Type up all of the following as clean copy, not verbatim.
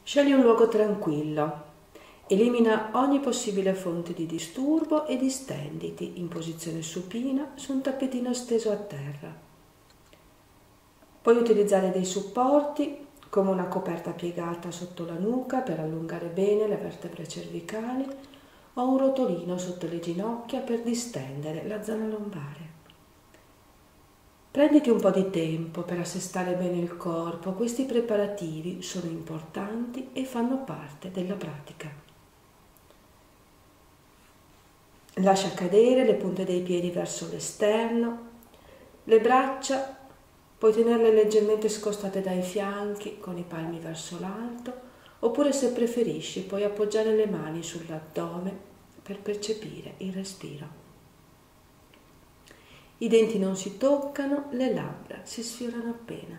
Scegli un luogo tranquillo, elimina ogni possibile fonte di disturbo e distenditi in posizione supina su un tappetino steso a terra. Puoi utilizzare dei supporti come una coperta piegata sotto la nuca per allungare bene le vertebre cervicali o un rotolino sotto le ginocchia per distendere la zona lombare. Prenditi un po' di tempo per assestare bene il corpo, questi preparativi sono importanti e fanno parte della pratica. Lascia cadere le punte dei piedi verso l'esterno, le braccia puoi tenerle leggermente scostate dai fianchi con i palmi verso l'alto, oppure se preferisci puoi appoggiare le mani sull'addome per percepire il respiro. I denti non si toccano, le labbra si sfiorano appena.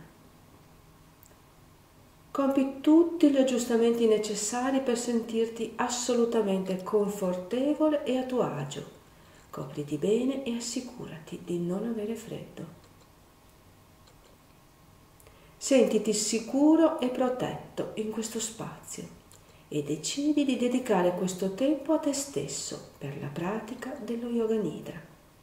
Compi tutti gli aggiustamenti necessari per sentirti assolutamente confortevole e a tuo agio. Copriti bene e assicurati di non avere freddo. Sentiti sicuro e protetto in questo spazio e decidi di dedicare questo tempo a te stesso per la pratica dello Yoga Nidra.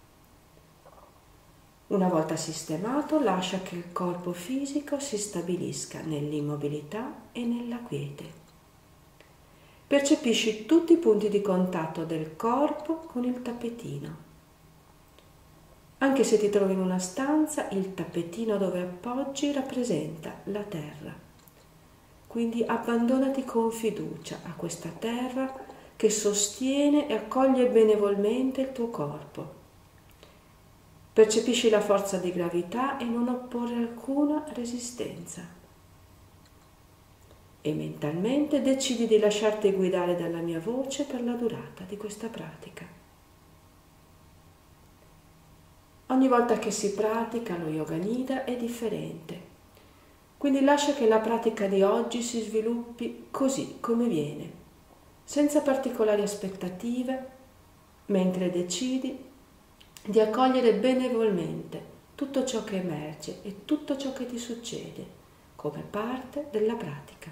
Una volta sistemato, lascia che il corpo fisico si stabilisca nell'immobilità e nella quiete. Percepisci tutti i punti di contatto del corpo con il tappetino. Anche se ti trovi in una stanza, il tappetino dove appoggi rappresenta la terra. Quindi abbandonati con fiducia a questa terra che sostiene e accoglie benevolmente il tuo corpo. Percepisci la forza di gravità e non opporre alcuna resistenza. E mentalmente decidi di lasciarti guidare dalla mia voce per la durata di questa pratica. Ogni volta che si pratica lo Yoga Nidra è differente, quindi lascia che la pratica di oggi si sviluppi così come viene, senza particolari aspettative, mentre decidi di accogliere benevolmente tutto ciò che emerge e tutto ciò che ti succede come parte della pratica.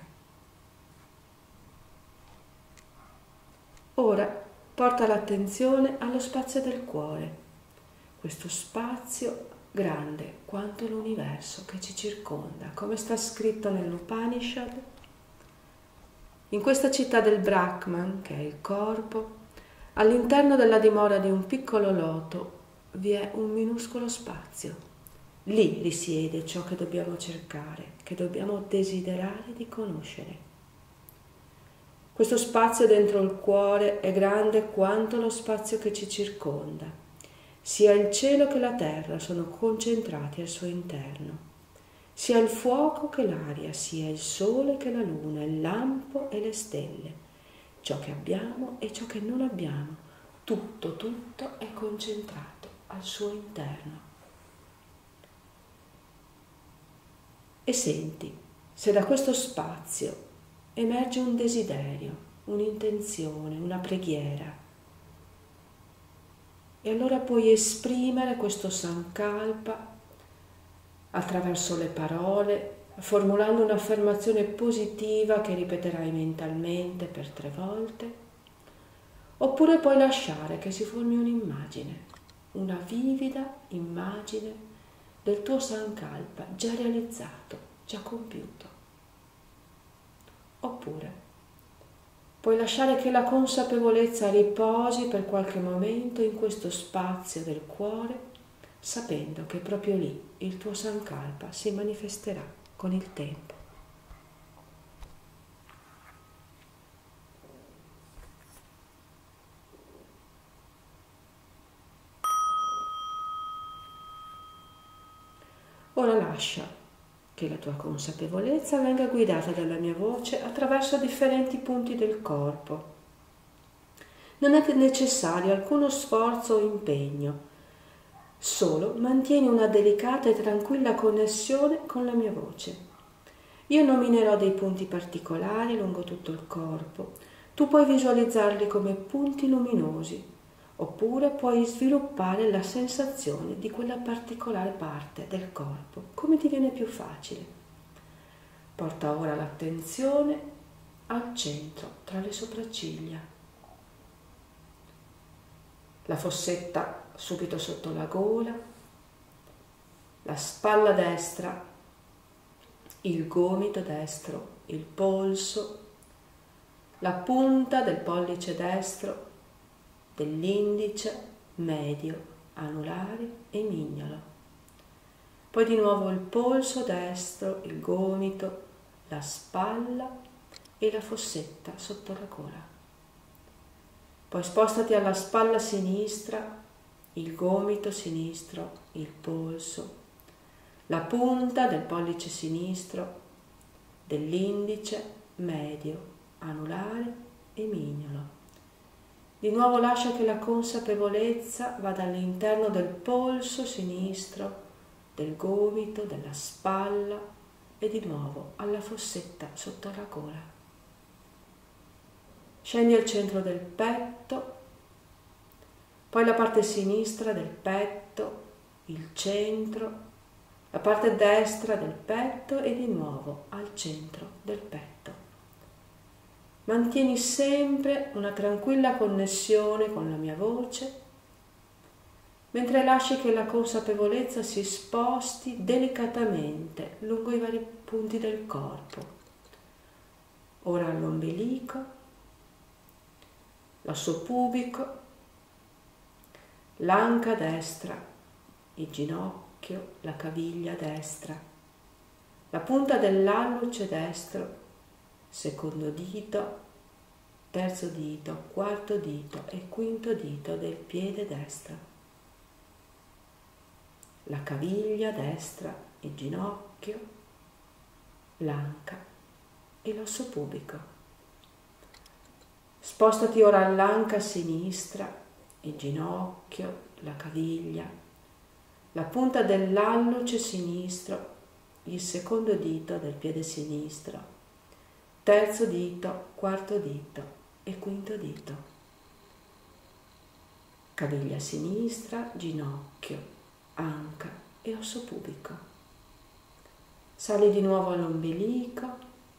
Ora porta l'attenzione allo spazio del cuore, questo spazio grande quanto l'universo che ci circonda, come sta scritto nell'Upanishad. In questa città del Brahman, che è il corpo, all'interno della dimora di un piccolo loto vi è un minuscolo spazio. Lì risiede ciò che dobbiamo cercare, che dobbiamo desiderare di conoscere. Questo spazio dentro il cuore è grande quanto lo spazio che ci circonda. Sia il cielo che la terra sono concentrati al suo interno. Sia il fuoco che l'aria, sia il sole che la luna, il lampo e le stelle. Ciò che abbiamo e ciò che non abbiamo, tutto è concentrato al suo interno. E senti se da questo spazio emerge un desiderio, un'intenzione, una preghiera. E allora puoi esprimere questo sankalpa attraverso le parole, formulando un'affermazione positiva che ripeterai mentalmente per 3 volte, oppure puoi lasciare che si formi un'immagine, una vivida immagine del tuo sankalpa già realizzato, già compiuto. Oppure puoi lasciare che la consapevolezza riposi per qualche momento in questo spazio del cuore, sapendo che proprio lì il tuo sankalpa si manifesterà con il tempo. Ora lascia che la tua consapevolezza venga guidata dalla mia voce attraverso differenti punti del corpo. Non è necessario alcuno sforzo o impegno, solo mantieni una delicata e tranquilla connessione con la mia voce. Io nominerò dei punti particolari lungo tutto il corpo. Tu puoi visualizzarli come punti luminosi, oppure puoi sviluppare la sensazione di quella particolare parte del corpo, come ti viene più facile. Porta ora l'attenzione al centro tra le sopracciglia, la fossetta subito sotto la gola, la spalla destra, il gomito destro, il polso, la punta del pollice destro, dell'indice, medio, anulare e mignolo. Poi di nuovo il polso destro, il gomito, la spalla e la fossetta sotto la gola. Poi spostati alla spalla sinistra, il gomito sinistro, il polso, la punta del pollice sinistro, dell'indice, medio, anulare e mignolo. Di nuovo lascia che la consapevolezza vada all'interno del polso sinistro, del gomito, della spalla e di nuovo alla fossetta sotto la gola. Scendi al centro del petto, poi la parte sinistra del petto, il centro, la parte destra del petto e di nuovo al centro del petto. Mantieni sempre una tranquilla connessione con la mia voce, mentre lasci che la consapevolezza si sposti delicatamente lungo i vari punti del corpo. Ora all'ombelico, l'osso pubico, l'anca destra, il ginocchio, la caviglia destra, la punta dell'alluce destro, secondo dito, terzo dito, quarto dito e quinto dito del piede destro, la caviglia destra, il ginocchio, l'anca e l'osso pubico. Spostati ora all'anca sinistra, il ginocchio, la caviglia, la punta dell'alluce sinistro, il secondo dito del piede sinistro, terzo dito, quarto dito e quinto dito. Caviglia sinistra, ginocchio, anca e osso pubico. Sali di nuovo all'ombelico,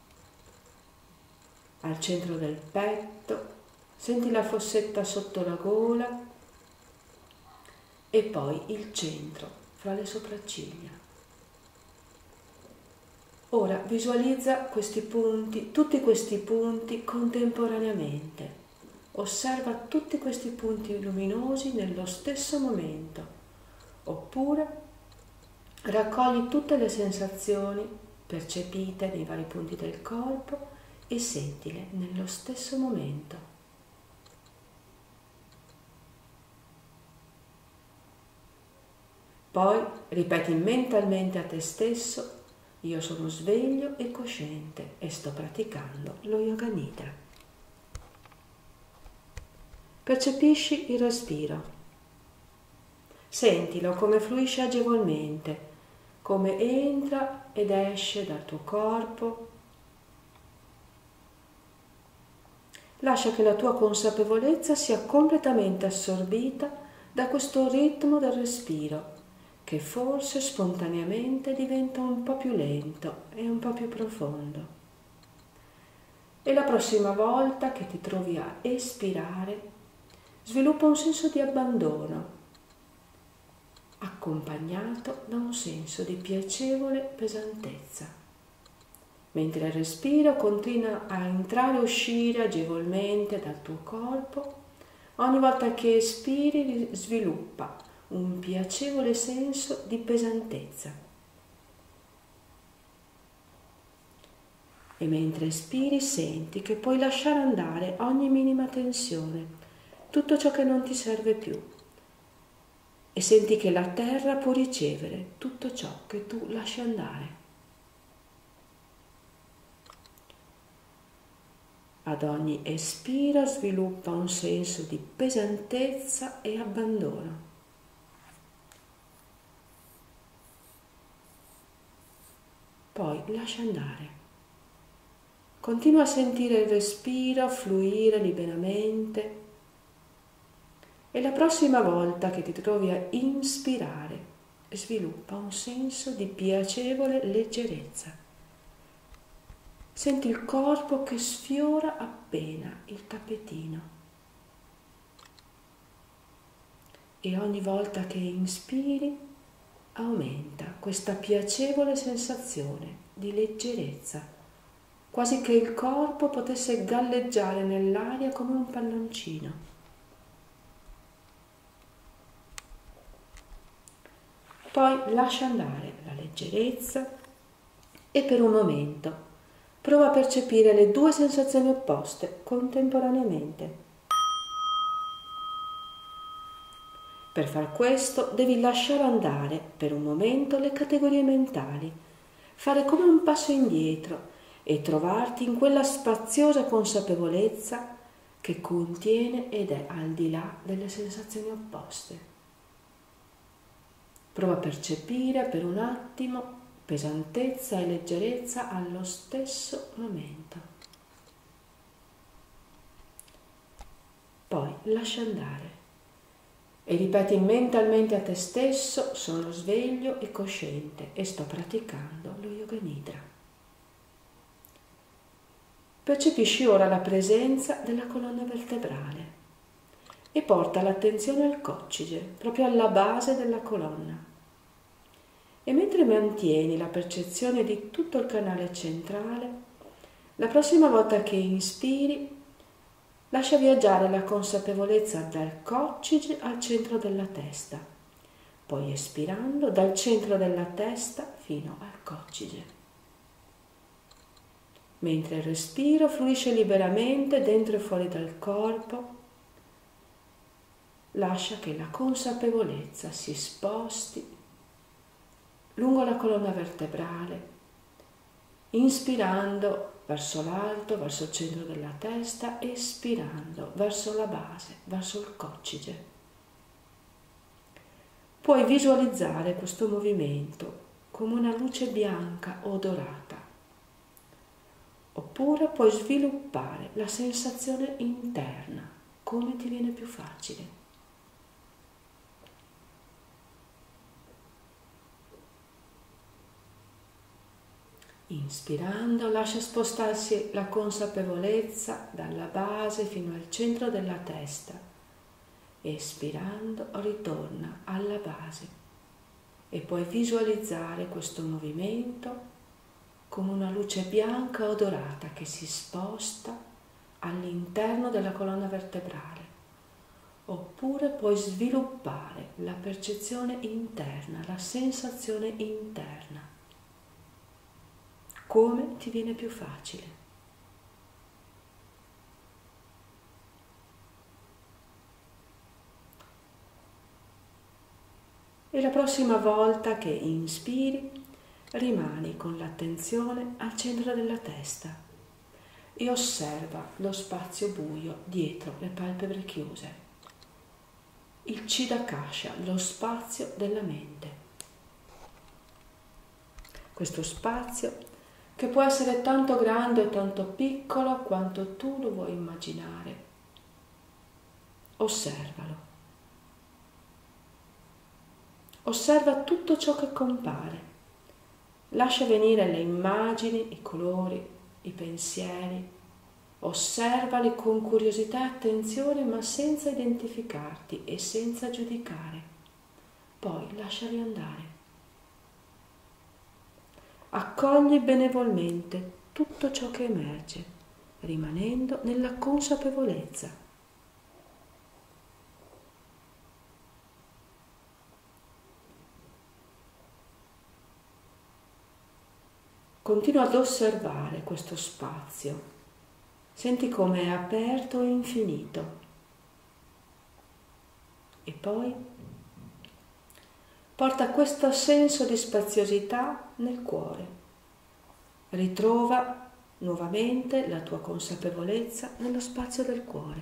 al centro del petto, senti la fossetta sotto la gola e poi il centro fra le sopracciglia. Ora visualizza questi punti, tutti questi punti contemporaneamente. Osserva tutti questi punti luminosi nello stesso momento, oppure raccogli tutte le sensazioni percepite nei vari punti del corpo e sentile nello stesso momento. Poi ripeti mentalmente a te stesso: io sono sveglio e cosciente e sto praticando lo Yoga Nidra. Percepisci il respiro. Sentilo come fluisce agevolmente, come entra ed esce dal tuo corpo. Lascia che la tua consapevolezza sia completamente assorbita da questo ritmo del respiro, che forse spontaneamente diventa un po' più lento e un po' più profondo. E la prossima volta che ti trovi a espirare, sviluppa un senso di abbandono, accompagnato da un senso di piacevole pesantezza. Mentre il respiro continua a entrare e uscire agevolmente dal tuo corpo, ogni volta che espiri sviluppa un piacevole senso di pesantezza. E mentre espiri senti che puoi lasciare andare ogni minima tensione, tutto ciò che non ti serve più, e senti che la terra può ricevere tutto ciò che tu lasci andare. Ad ogni espiro sviluppa un senso di pesantezza e abbandono. Poi lascia andare. Continua a sentire il respiro fluire liberamente e la prossima volta che ti trovi a inspirare sviluppa un senso di piacevole leggerezza. Senti il corpo che sfiora appena il tappetino. E ogni volta che inspiri aumenta questa piacevole sensazione di leggerezza, quasi che il corpo potesse galleggiare nell'aria come un palloncino. Poi lascia andare la leggerezza e per un momento prova a percepire le due sensazioni opposte contemporaneamente. Per far questo devi lasciare andare per un momento le categorie mentali, fare come un passo indietro e trovarti in quella spaziosa consapevolezza che contiene ed è al di là delle sensazioni opposte. Prova a percepire per un attimo pesantezza e leggerezza allo stesso momento. Poi lascia andare e ripeti mentalmente a te stesso: sono sveglio e cosciente e sto praticando lo Yoga Nidra. Percepisci ora la presenza della colonna vertebrale e porta l'attenzione al coccige, proprio alla base della colonna. E mentre mantieni la percezione di tutto il canale centrale, la prossima volta che inspiri, lascia viaggiare la consapevolezza dal coccige al centro della testa, poi espirando dal centro della testa fino al coccige. Mentre il respiro fluisce liberamente dentro e fuori dal corpo, lascia che la consapevolezza si sposti lungo la colonna vertebrale, inspirando verso l'alto, verso il centro della testa, espirando verso la base, verso il coccige. Puoi visualizzare questo movimento come una luce bianca o dorata, oppure puoi sviluppare la sensazione interna, come ti viene più facile. Inspirando, lascia spostarsi la consapevolezza dalla base fino al centro della testa. Espirando, ritorna alla base e puoi visualizzare questo movimento come una luce bianca o dorata che si sposta all'interno della colonna vertebrale. Oppure puoi sviluppare la percezione interna, la sensazione interna, come ti viene più facile. E la prossima volta che inspiri, rimani con l'attenzione al centro della testa e osserva lo spazio buio dietro le palpebre chiuse, il Chidaksha, lo spazio della mente. Questo spazio che può essere tanto grande o tanto piccolo quanto tu lo vuoi immaginare. Osservalo. Osserva tutto ciò che compare. Lascia venire le immagini, i colori, i pensieri. Osservali con curiosità e attenzione, ma senza identificarti e senza giudicare. Poi lasciali andare. Accogli benevolmente tutto ciò che emerge, rimanendo nella consapevolezza. Continua ad osservare questo spazio. Senti come è aperto e infinito. E poi porta questo senso di spaziosità nel cuore. Ritrova nuovamente la tua consapevolezza nello spazio del cuore.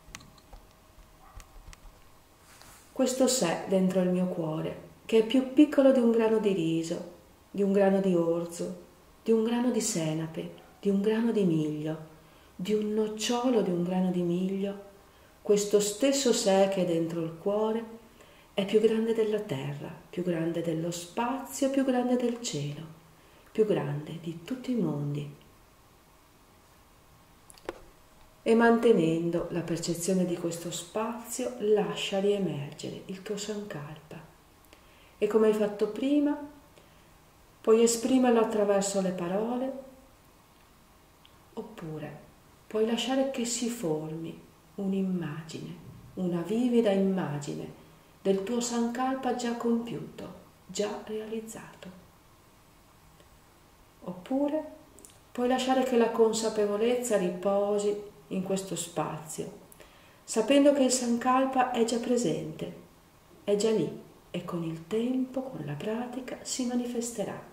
Questo sé dentro il mio cuore, che è più piccolo di un grano di riso, di un grano di orzo, di un grano di senape, di un grano di miglio, di un nocciolo di un grano di miglio, questo stesso sé che è dentro il cuore è più grande della terra, più grande dello spazio, più grande del cielo, più grande di tutti i mondi. e mantenendo la percezione di questo spazio lascia riemergere il tuo sankalpa e come hai fatto prima puoi esprimerlo attraverso le parole oppure puoi lasciare che si formi un'immagine, una vivida immagine del tuo sankalpa già compiuto, già realizzato. Oppure puoi lasciare che la consapevolezza riposi in questo spazio, sapendo che il sankalpa è già presente, è già lì e con il tempo, con la pratica, si manifesterà.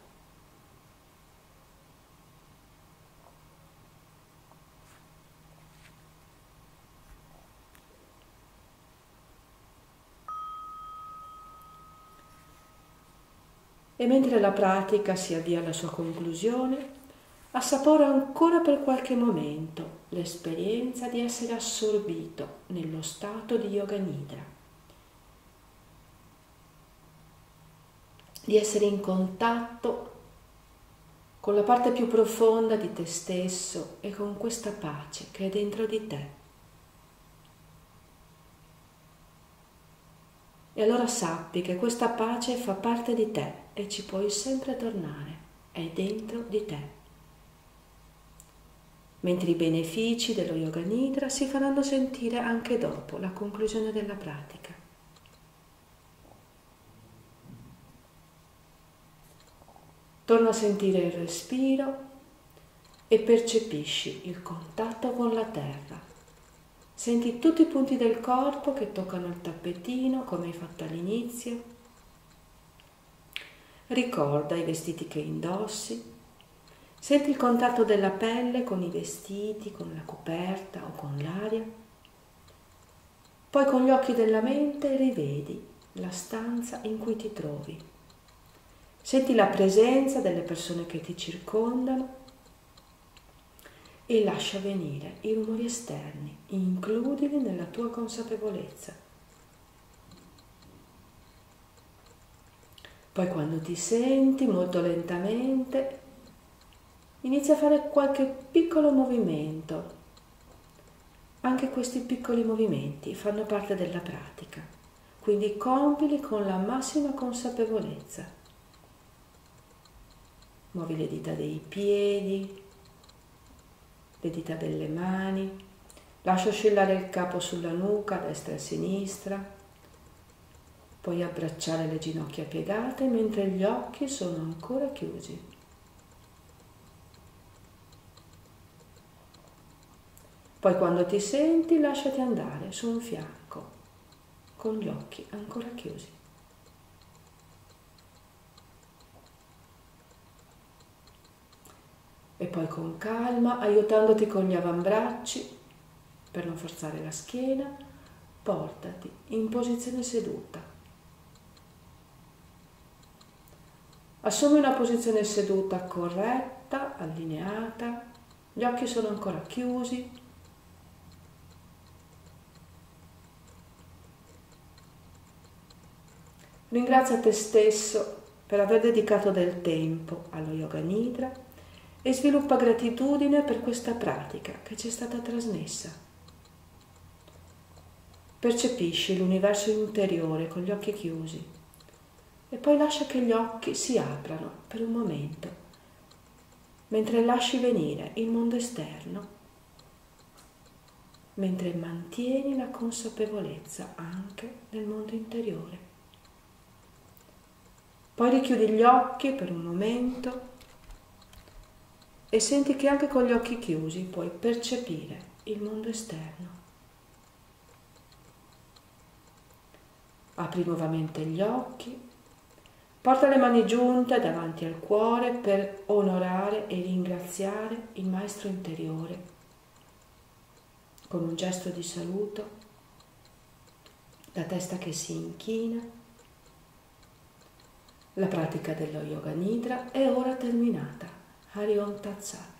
E mentre la pratica si avvia alla sua conclusione, assapora ancora per qualche momento l'esperienza di essere assorbito nello stato di Yoga Nidra, di essere in contatto con la parte più profonda di te stesso e con questa pace che è dentro di te. E allora sappi che questa pace fa parte di te e ci puoi sempre tornare, è dentro di te. Mentre i benefici dello Yoga Nidra si faranno sentire anche dopo la conclusione della pratica. Torna a sentire il respiro e percepisci il contatto con la terra. Senti tutti i punti del corpo che toccano il tappetino come hai fatto all'inizio. Ricorda i vestiti che indossi. Senti il contatto della pelle con i vestiti, con la coperta o con l'aria. Poi con gli occhi della mente rivedi la stanza in cui ti trovi. Senti la presenza delle persone che ti circondano e lascia venire i rumori esterni, includili nella tua consapevolezza. Poi quando ti senti molto lentamente, inizia a fare qualche piccolo movimento. Anche questi piccoli movimenti fanno parte della pratica, quindi compili con la massima consapevolezza. Muovi le dita dei piedi, le dita delle mani, lascia oscillare il capo sulla nuca, a destra e a sinistra, puoi abbracciare le ginocchia piegate mentre gli occhi sono ancora chiusi. Poi quando ti senti lasciati andare su un fianco, con gli occhi ancora chiusi. E poi con calma, aiutandoti con gli avambracci, per non forzare la schiena, portati in posizione seduta. Assumi una posizione seduta corretta, allineata, gli occhi sono ancora chiusi. Ringrazia te stesso per aver dedicato del tempo allo Yoga Nidra e sviluppa gratitudine per questa pratica che ci è stata trasmessa. Percepisci l'universo interiore con gli occhi chiusi e poi lascia che gli occhi si aprano per un momento, mentre lasci venire il mondo esterno, mentre mantieni la consapevolezza anche del mondo interiore. Poi richiudi gli occhi per un momento e senti che anche con gli occhi chiusi puoi percepire il mondo esterno. Apri nuovamente gli occhi, porta le mani giunte davanti al cuore per onorare e ringraziare il maestro interiore con un gesto di saluto, la testa che si inchina. La pratica dello Yoga Nidra è ora terminata. Hari Om Tat Sat.